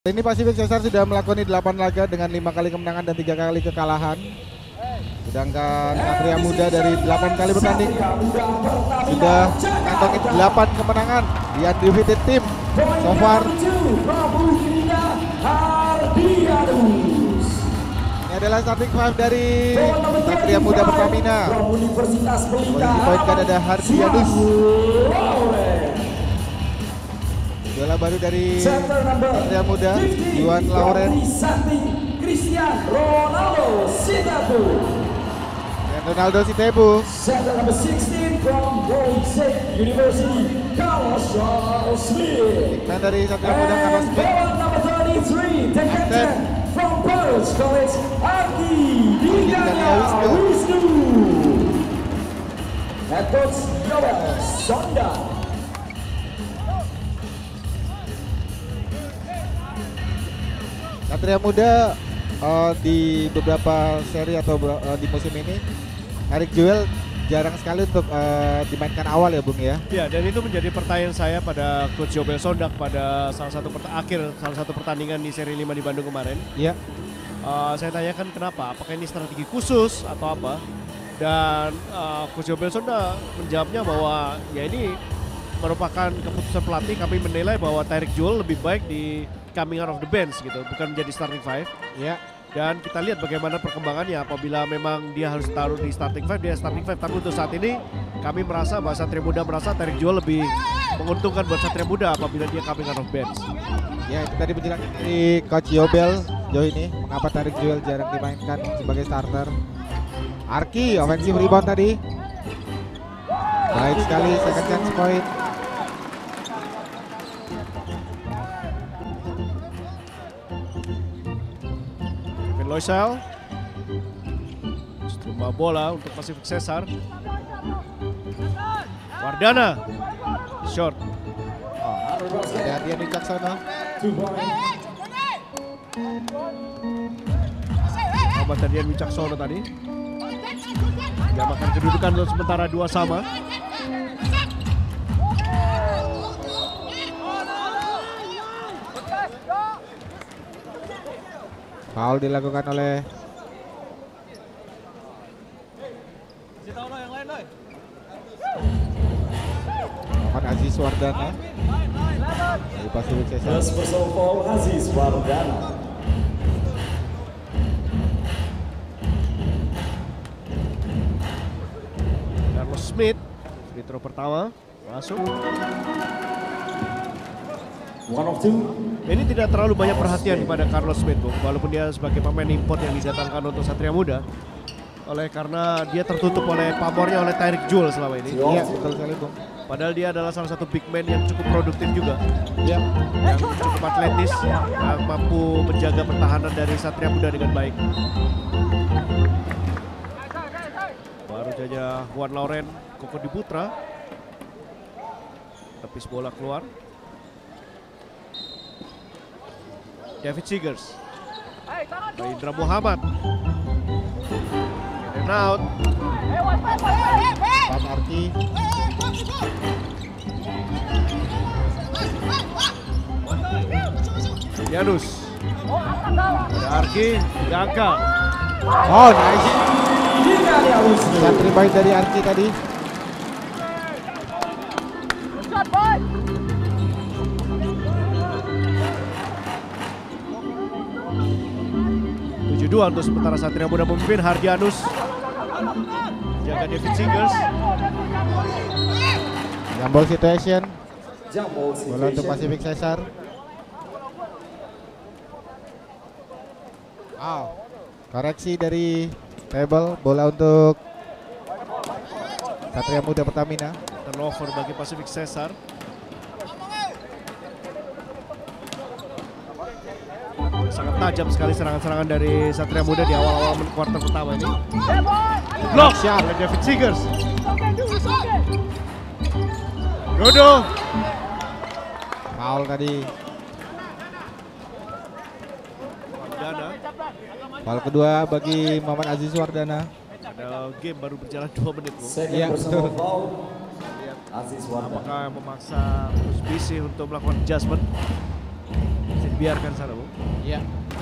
Ini Pacific Cesar sudah melakoni 8 laga dengan 5 kali kemenangan dan 3 kali kekalahan. Sedangkan Satria Muda dari 8 kali bertanding sudah mengantongi 8 kemenangan di undefeated team so far. Ini adalah starting 5 dari Satria Muda Pertamina. Dipoinkan ada Hardianus. Bola baru dari Satria Muda, Yuan Lauren, dan Ronaldo Sitebu. Center number 16 from Boeing State University, Carlos Smith. Dan dari Satria Muda, Carlos Smith. Number 33, the captain from Perth College, Arki Dingania Wisnu. Head coach Joel Sonda. Satria Muda di beberapa seri atau di musim ini, Tarik Joel jarang sekali untuk dimainkan awal ya Bung ya. Ya, dan itu menjadi pertanyaan saya pada Coach Joel Sondak pada salah satu pertandingan di seri 5 di Bandung kemarin. Iya. Saya tanyakan kenapa, apakah ini strategi khusus atau apa? Dan Coach Joel Sondak menjawabnya bahwa ya ini merupakan keputusan pelatih. Kami menilai bahwa Tarik Joel lebih baik di coming out of the bench gitu, bukan menjadi starting 5. Ya. Dan kita lihat bagaimana perkembangannya. Apabila memang dia harus taruh di starting 5, dia starting 5. Tapi untuk saat ini kami merasa bahwa Satria Muda merasa Tarik Joel lebih menguntungkan buat Satria Muda apabila dia coming out of bench. Ya, itu tadi penjelasan dari Coach Yobel jauh ini mengapa Tarik Joel jarang dimainkan sebagai starter. Arki offensive rebound tadi. Baik sekali, second chance point. Loisel terima bola untuk Pacific Cesar. Wardana short. Ada Ardian Wicaksono. Sama Ardian Wicaksono tadi. Jamakan kedudukan untuk sementara 2 sama. Foul dilakukan oleh Muhammad Aziz Wardana dari Pacific Cesar. First personal foul Aziz Wardana. Carlos Smith, free throw pertama masuk. 1 of 2. Ini tidak terlalu banyak perhatian kepada Carlos Smith, Bung, walaupun dia sebagai pemain import yang didatangkan untuk Satria Muda. Karena dia tertutup oleh pamornya oleh Tarik Joel selama ini. Iya, betul sekali Bung. Padahal dia adalah salah satu big man yang cukup produktif juga. Iya. Yang cukup atletis, yang mampu menjaga pertahanan dari Satria Muda dengan baik. Baru saja Juan Lauren, Koko Diputra. Tepis bola keluar. David Seegers, Indra Muhammad, and out. Pan Arki. Janus, ada Arki, diangkat. Oh nice. Yang terbaik dari Arki tadi. Dua untuk sementara Satria Muda memimpin. Hardianus jaga David Seegers. Jambol situation. Jumbo Bola untuk Pacific Cesar. Wow. Koreksi dari table. Bola untuk Satria Muda Pertamina. Turnover bagi Pacific Cesar. Sangat tajam sekali serangan-serangan dari Satria Muda di awal-awal kuarter pertama ini. Blok oleh David Seegers. Dodo. Foul tadi. Wardana. Foul kedua bagi Muhammad Aziz Wardana. Ada game baru berjalan 2 menit. Second Iya, personal betul. foul Aziz Wardana. Apakah memaksa Usbisi untuk melakukan adjustment? Bisa dibiarkan sana, Bu. Iya.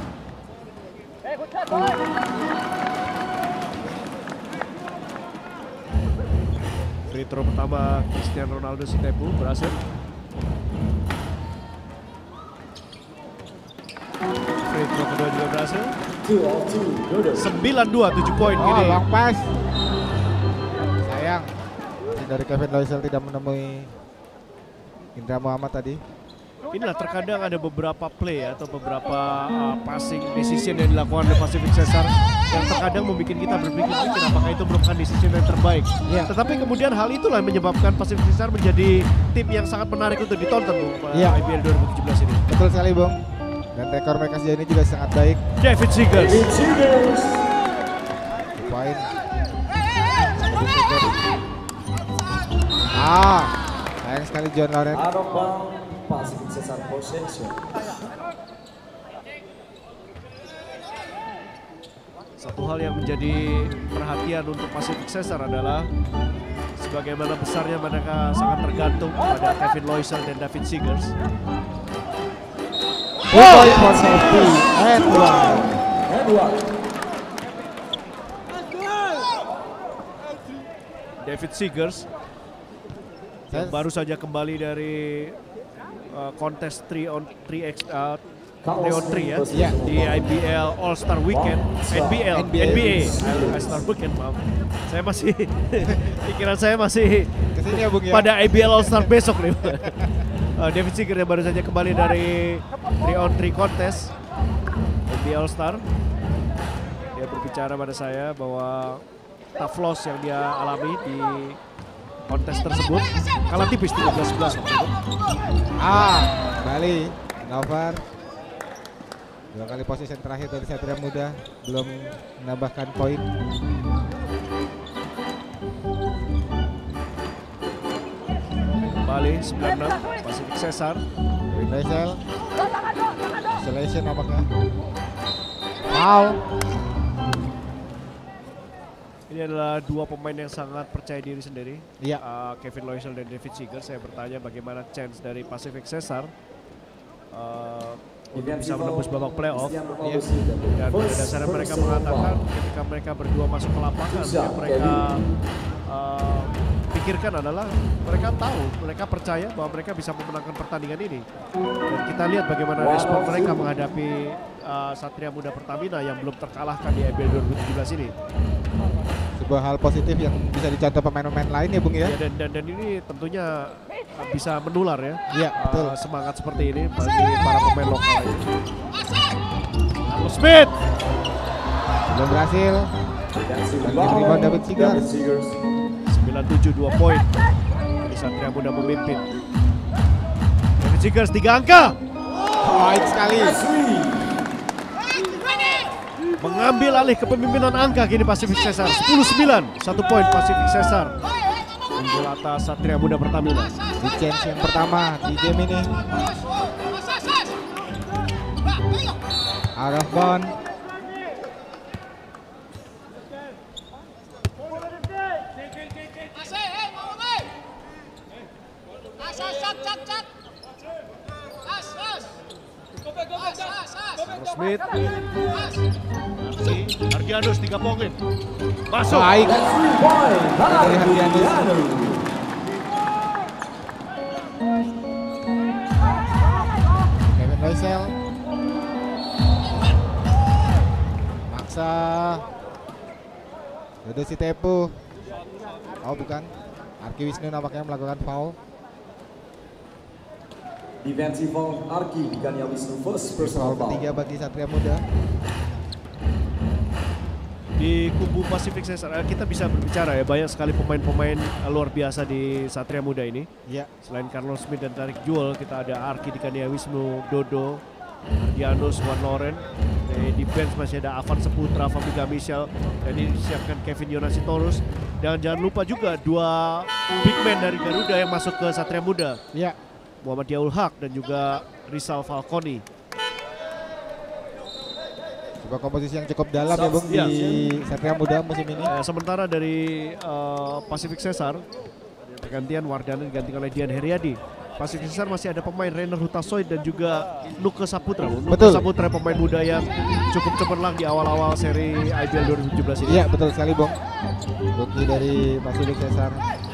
Free throw pertama Cristiano Ronaldo Sitepu berhasil. Free throw kedua juga berhasil. 9-2, 7 poin Oh, gini. long pass. Sayang. Dari Kevin Loisel tidak menemui Indra Muhammad tadi. Inilah terkadang ada beberapa play atau beberapa passing decision yang dilakukan oleh Pacific Cesar yang terkadang membuat kita berpikir apakah itu merupakan decision yang terbaik. Iya. Tetapi kemudian hal itulah yang menyebabkan Pacific Cesar menjadi tim yang sangat menarik untuk ditonton, Bung, Iya. IBL 2017 ini. Betul sekali, Bung. Dan rekor mereka sejauh ini juga sangat baik. David Seegers. Poin. Sayang sekali John Lauren. Out of bound, Pacific Cesar possession. Satu hal yang menjadi perhatian untuk Pacific Cesar adalah sebagaimana besarnya mereka sangat tergantung pada Kevin Loisel dan David Seegers. Point for safety and one. David Seegers yang baru saja kembali dari kontes 3-on-3 ya Iya. di IBL All Star Weekend, NBA All Star Weekend, maaf. Saya masih pikiran saya masih Kesini ya, Bung ya. pada IBL All Star besok nih. David Seegers yang baru saja kembali dari 3-on-3 kontes NBA All Star. Dia berbicara pada saya bahwa tough loss yang dia alami di kontes tersebut, kalah tipis 13-11 waktu itu. Kembali Novar. 2 kali posisi terakhir dari Satria Muda belum menambahkan poin. Kembali 9-6 Pacific Cesar. Loisel. Isolation nampaknya. Foul. Ini adalah dua pemain yang sangat percaya diri sendiri. Iya. Kevin Loisel dan David Seegers. Saya bertanya bagaimana chance dari Pacific Cesar untuk bisa menembus babak playoff. Dan pada dasarnya mereka mengatakan ketika mereka berdua masuk ke lapangan, yang mereka pikirkan adalah mereka tahu, mereka percaya bahwa mereka bisa memenangkan pertandingan ini. Dan kita lihat bagaimana respon mereka menghadapi Satria Muda Pertamina yang belum terkalahkan di IBL 2017 ini. Sebuah hal positif yang bisa dicontoh pemain-pemain lain ya, Bung ya. Ya, dan ini tentunya bisa menular ya. Iya, betul. Semangat seperti ini bagi para pemain lokal ini. Carlos Smith. Belum berhasil. Dan rebound David Seegers. 9-7, 2 poin. Di Satria Muda memimpin. David Seegers 3 angka. Poin sekali. Mengambil alih kepemimpinan angka kini Pacific Cesar. 10-9, 1 poin Pacific Cesar. Unggul atas Satria Muda Pertamina. Di chance yang pertama di game ini. Out of bound. Smith. Argianus 3 poin. Masuk. Baik. Dari Hardianus. Kevin Loisel. Maksa. Dodo Sitepu. Oh bukan. Arki Wisnu nampaknya melakukan foul. Defensive foul Arki Gania Wisnu, first personal Foul foul. ketiga bagi Satria Muda. Di kubu Pacific Cesar kita bisa berbicara ya, banyak sekali pemain-pemain luar biasa di Satria Muda ini. Iya. Selain Carlos Smith dan Tarik Jual, kita ada Arki Dikania Wisnu, Dodo, Ardianus, Juan Loren. Di bench masih ada Avan Seputra, Fabika Michel, dan ini disiapkan Kevin Yonasitorus. Dan jangan lupa juga 2 big man dari Garuda yang masuk ke Satria Muda. Iya. Muhammad Yaul Haq dan juga Rizal Falconi. Sebuah komposisi yang cukup dalam ya Bung Iya. di Satria Muda musim ini. Sementara dari Pacific Cesar, pergantian Wardana digantikan oleh Dian Heriadi. Pacific Cesar masih ada pemain Rainer Hutasoy dan juga Nuke Saputra. Nuke Betul. Saputra pemain muda yang cukup cemerlang di awal-awal seri IBL 2017 ini. Iya betul sekali Bung. Rookie dari Pacific Cesar.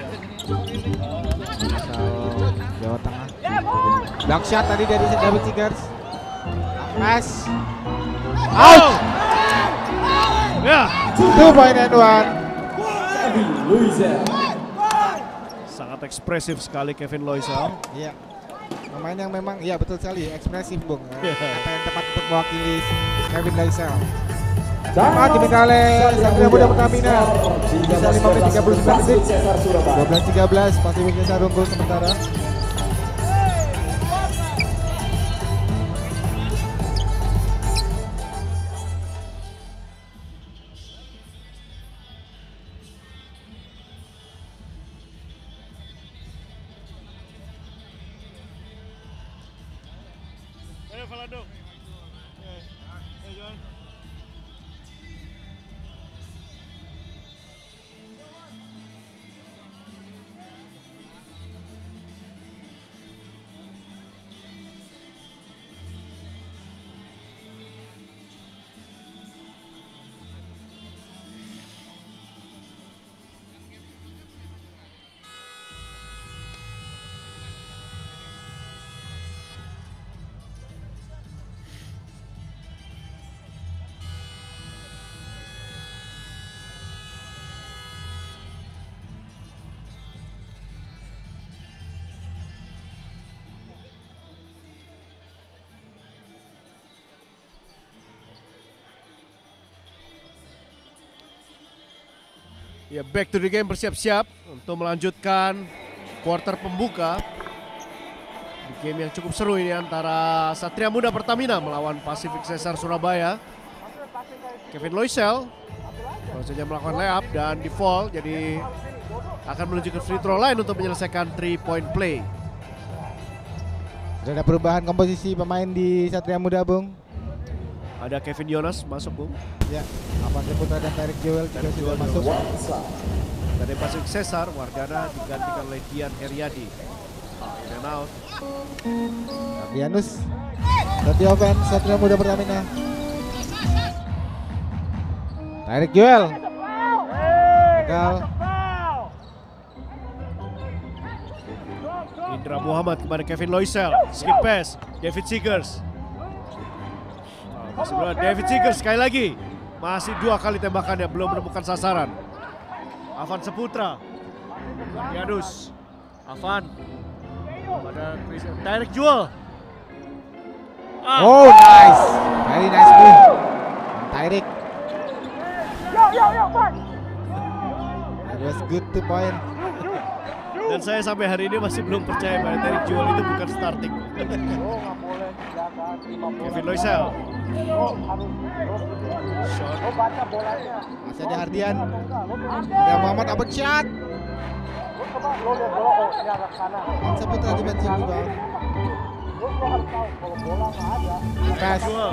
Asal Jawa Tengah. Block shot tadi dari David Tigers. Pass. Out. Ya. 2 point and 1. Kevin Loisel. Sangat ekspresif sekali Kevin Loisel. Iya. Pemain yang memang iya betul sekali ekspresif Bung. Kata yang tepat untuk mewakili Kevin Loisel. Diminta oleh Satria Muda Pertamina. Bisa 5 menit 39 detik. 12-13 Pacific Cesar unggul sementara. Ya, back to the game, bersiap-siap untuk melanjutkan quarter pembuka di game yang cukup seru ini antara Satria Muda Pertamina melawan Pacific Cesar Surabaya. Kevin Loisel baru saja melakukan layup dan di foul, jadi akan menuju ke free throw line untuk menyelesaikan 3-point play. Sudah ada perubahan komposisi pemain di Satria Muda Bung. Ada Kevin Yonas masuk Bung. Ya, Avan Putra dan Tarik Joel juga sudah masuk. Dari Pacific Cesar, Wardana digantikan oleh Dian Heriadi. In and out. Adrianus. Dari offense Satria Muda Pertamina. Tarik Joel. Gagal. Indra Muhammad kepada Kevin Loisel. Skip pass. David Seegers. Masih belum. David Seegers sekali lagi. Masih 2 kali tembakannya, belum menemukan sasaran. Avan Saputra. Yadus. Avan. Pada Tarik Joel. Oh nice. Very nice play. Tarik. It was good to point. Dan saya sampai hari ini masih belum percaya bahwa Tarik Joel itu bukan starting. Kevin Loisel. Shot. Masih ada Hardian. Ada Muhammad Abad shot. Saputra defensive rebound. Pass. Joel.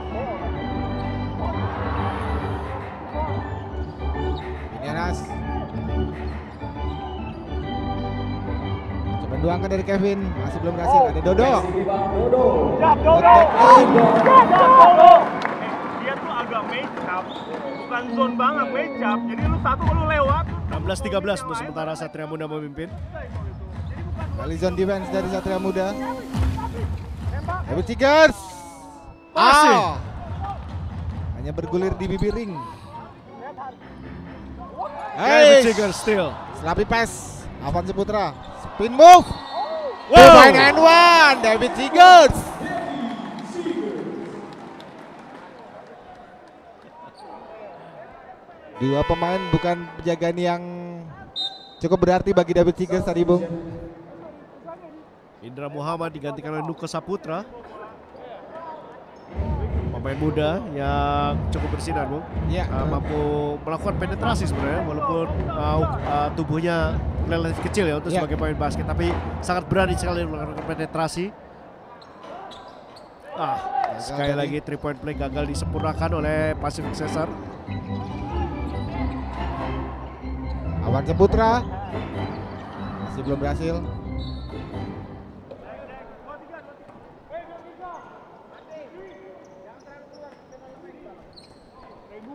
Yanas. Coba doangkan dari Kevin, masih belum berhasil. Ada Dodo. Dia tuh agak make up, bukan zone banget make up. Jadi lu satu lu lewat. 16-13 untuk sementara Satria Muda memimpin. Kali zone defense dari Satria Muda. David Tigers. Masih. Hanya bergulir di bibir ring. David Seegers still. Sloppy pass. Avan Saputra. Spin move. Wow. 2 point and 1. David Tigers. Dua pemain bukan penjagaan yang cukup berarti bagi David Tigers tadi Bung. Indra Muhammad digantikan oleh Nuke Saputra. Pemain muda yang cukup bersinar Bung. Ya. Mampu melakukan penetrasi sebenarnya walaupun tubuhnya relatif kecil ya untuk Ya. sebagai pemain basket, tapi sangat berani sekali melakukan penetrasi. Sekali lagi 3-point play gagal disempurnakan oleh Pacific Cesar. Avan Saputra masih belum berhasil.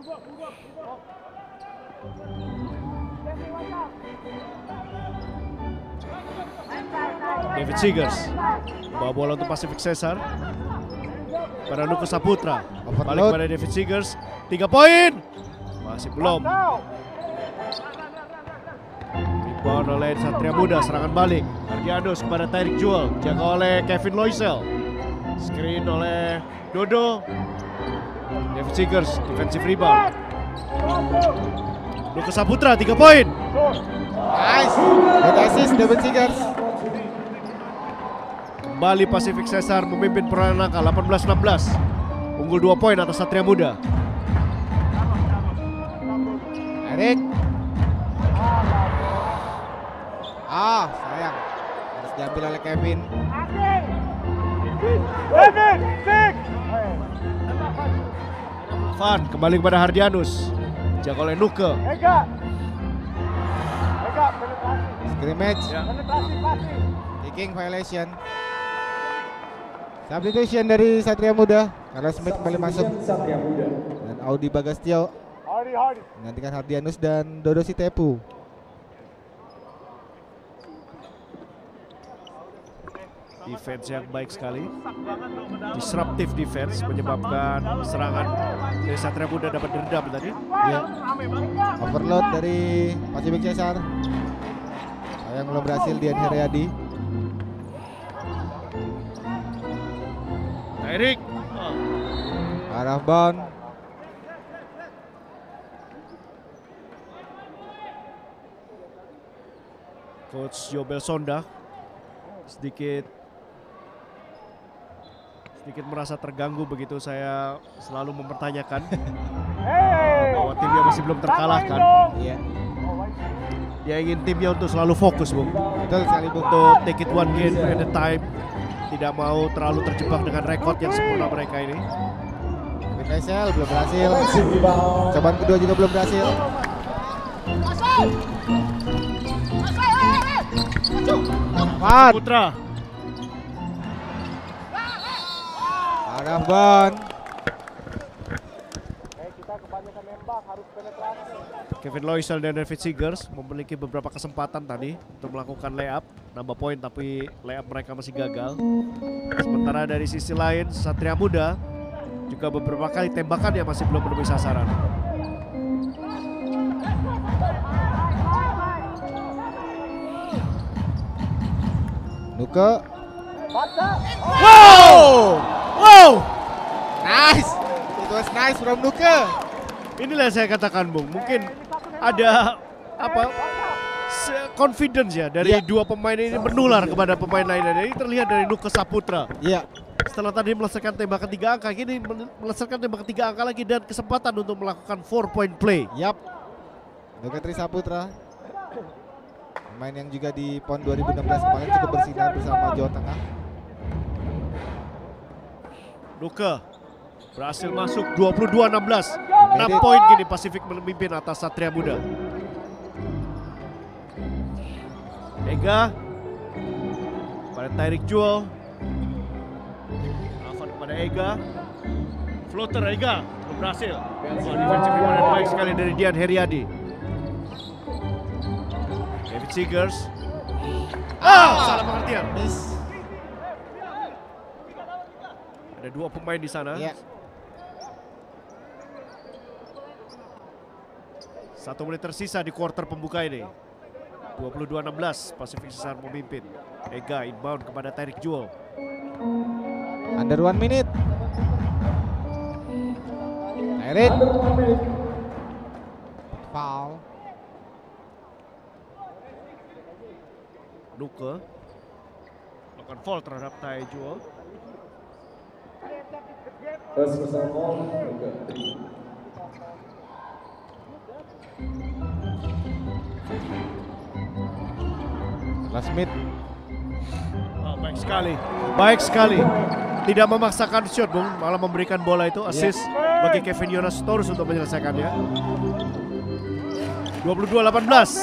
David Seegers bawa bola untuk Pacific Cesar pada Nuka Saputra. Balik pada David Seegers, 3 poin. Masih belum. Rebound oleh Satria Muda, serangan balik. Ardianus kepada Tyreek Jewell, jaga oleh Kevin Loisel. Screen oleh Dodo. David Seegers, defensive rebound. Nuka Saputra, 3 poin. Nice. Good assist David Seegers. Kembali Pacific Cesar memimpin Pranaka 18-16. Unggul 2 poin atas Satria Muda. Erik. Sayang. Harus diambil oleh Kevin. Van kembali kepada Hardianus. Jaga oleh Nuke. Scrimmage. Kicking violation. Substitution dari Satria Muda karena Smith kembali masuk dan Audi Bagastio menggantikan Hardianus dan Dodo Sitepu. Defense yang baik sekali. Disruptive defense menyebabkan serangan dari Satria Muda dapat diredam tadi. Ya. Overload dari Pacific Cesar. Yang belum berhasil Dian Heriadi. Erik. Arah bound. Coach Jobel Sonda sedikit merasa terganggu begitu saya selalu mempertanyakan bahwa timnya masih belum terkalahkan. Iya. Dia ingin timnya untuk selalu fokus, Bung. Betul sekali, Bung. Untuk take it one game at a time. Tidak mau terlalu terjebak dengan rekod yang sempurna mereka ini. Kevin Loisel belum berhasil. Cobaan kedua juga belum berhasil. Van. Putra. Arah bound. Kevin Loisel dan David Seegers memiliki beberapa kesempatan tadi untuk melakukan layup, nambah poin, tapi layup mereka masih gagal. Sementara dari sisi lain Satria Muda juga beberapa kali tembakan yang masih belum menemui sasaran. Nuke. Wow! Nice. It was nice from Nuke. Inilah saya katakan, Bung, mungkin ada confidence ya dari dua pemain ini menular kepada pemain lainnya. Ini terlihat dari Nuke Saputra. Iya. Setelah tadi melesatkan tembakan 3 angka, kini melesatkan tembakan 3 angka lagi dan kesempatan untuk melakukan 4-point play. Yap. Nuke Tri Saputra. Pemain yang juga di PON 2016 kemarin cukup bersinar bersama Jawa Tengah. Nuke berhasil masuk 22-16. 6 poin kini Pasifik memimpin atas Satria Muda. Ega pada Tyreek Jewell. Afan kepada Ega. Floater Ega belum berhasil. Defensive rebound yang baik sekali dari Dian Heriadi. David Seegers. Salah pengertian. Miss. Ada 2 pemain di sana. Iya. 1 menit tersisa di kuarter pembuka ini. 22-16 Pacific Cesar memimpin. Ega inbound kepada Tyreek Jewell. Under 1 minute. Tyreek. Foul. Nuke melakukan foul terhadap Tyreek Jewell. Smith. Baik sekali, baik sekali. Tidak memaksakan shot, Bung, malah memberikan bola itu assist bagi Kevin Jonas Torus untuk menyelesaikannya. 22-18.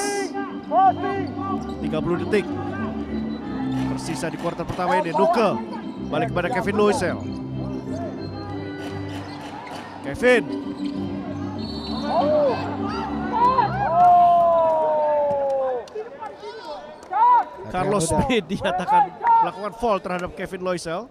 30 detik tersisa di kuarter pertama ini. Nuke balik kepada Kevin Loisel. Kevin Carlos Smith dinyatakan melakukan foul terhadap Kevin Loisel.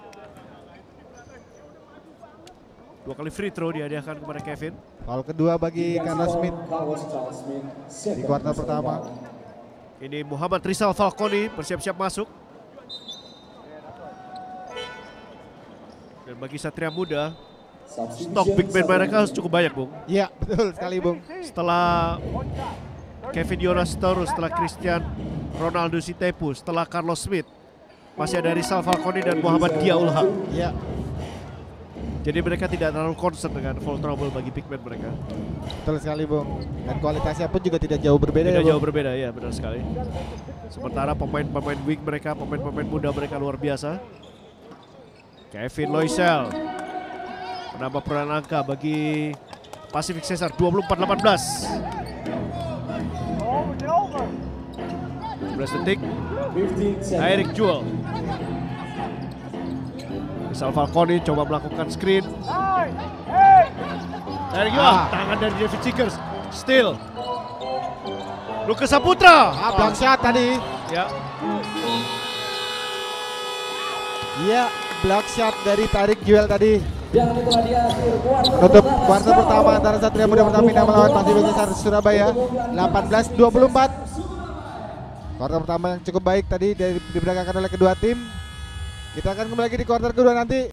2 kali free throw dihadiahkan kepada Kevin. Foul kedua bagi Carlos Smith di kuartal pertama. Ini Muhammad Rizal Falconi bersiap-siap masuk. Dan bagi Satria Muda, stok big man mereka harus cukup banyak, Bung. Iya, betul sekali, Bung. Setelah Kevin Jonas Torus, setelah Christian Ronaldo Sitepu, setelah Carlos Smith, masih ada Rizal Falconi dan Muhammad Diaul Haq. Iya. Jadi mereka tidak terlalu concern dengan foul trouble bagi big man mereka. Betul sekali, Bung. Dan kualitasnya pun juga tidak jauh berbeda Tidak ya, jauh Bung. berbeda, ya benar sekali. Sementara pemain-pemain wing mereka, pemain-pemain muda mereka luar biasa. Kevin Loisel menambah peran angka bagi Pacific Cesar 24-18. 12 detik. Eric Jewell. Rizal Falconi coba melakukan screen. Eric Jewell, tangan dari David Seekers. Steal. Lucas Saputra. Block shot tadi. Ya, Iya, block shot dari Tarik Juel tadi. Dan itulah dia akhir Menutup kuartal pertama antara Satria Muda Pertamina melawan Pacific Cesar Surabaya 18-24. Kuartal pertama yang cukup baik tadi diberangkatkan oleh kedua tim. Kita akan kembali lagi di kuartal kedua nanti.